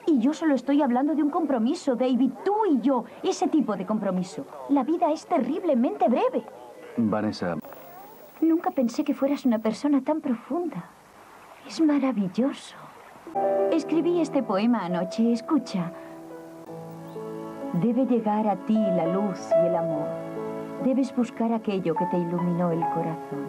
Y yo solo estoy hablando de un compromiso, David, tú y yo. Ese tipo de compromiso. La vida es terriblemente breve. Vanessa. Nunca pensé que fueras una persona tan profunda. Es maravilloso. Escribí este poema anoche, escucha. Debe llegar a ti la luz y el amor. Debes buscar aquello que te iluminó el corazón.